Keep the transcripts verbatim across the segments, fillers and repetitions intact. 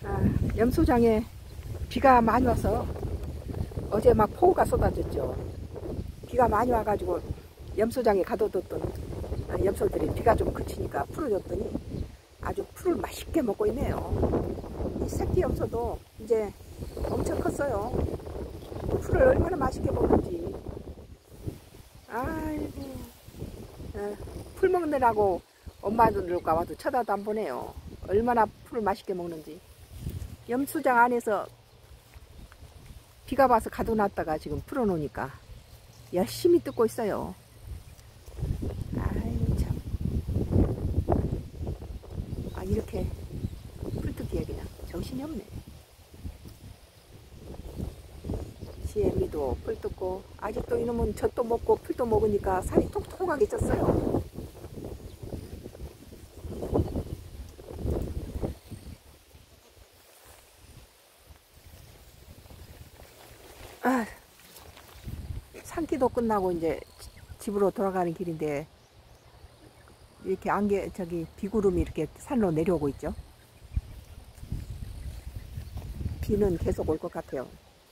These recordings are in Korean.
아, 염소장에 비가 많이 와서 어제 막 폭우가 쏟아졌죠. 비가 많이 와가지고 염소장에 가둬뒀던 염소들이 비가 좀 그치니까 풀어줬더니 아주 풀을 맛있게 먹고 있네요. 이 새끼 염소도 이제 엄청 컸어요. 풀을 얼마나 맛있게 먹는지. 아이고, 풀 먹느라고 엄마들과 와도 쳐다도 안 보네요. 얼마나 풀을 맛있게 먹는지. 염소장 안에서 비가 와서 가둬놨다가 지금 풀어놓으니까 열심히 뜯고 있어요. 아이 참. 아, 이렇게 풀뜯기에 그냥 정신이 없네. 지혜미도 풀 뜯고, 아직도 이놈은 젖도 먹고 풀도 먹으니까 살이 통통하게 쪘어요. 아, 산기도 끝나고 이제 집으로 돌아가는 길인데 이렇게 안개 저기 비구름이 이렇게 산으로 내려오고 있죠. 비는 계속 올 것 같아요.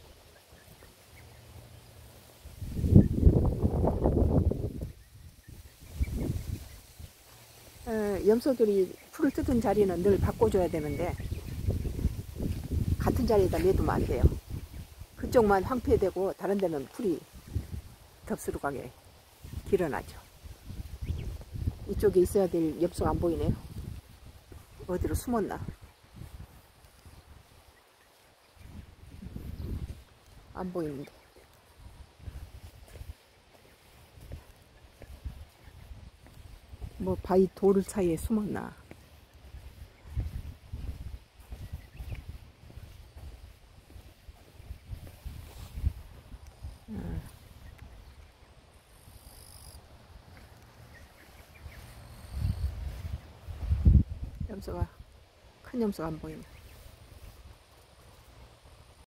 에, 염소들이 풀을 뜯은 자리는 늘 바꿔줘야 되는데 같은 자리에다 내두면 안 돼요. 그쪽만 황폐되고 다른 데는 풀이 덥수룩하게 길어나죠. 이쪽에 있어야 될 염소가 안 보이네요. 어디로 숨었나? 안 보이는데. 뭐 바위 돌 사이에 숨었나? 음. 염소가 큰 염소가 안 보이네.